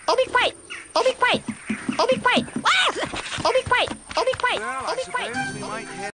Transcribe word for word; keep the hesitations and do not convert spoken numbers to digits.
Oh, be quiet! Oh, be quiet! Oh, be quiet! Ah! Oh, be quiet! Oh, be quiet! Well, Oh, I be quiet! suppose we might head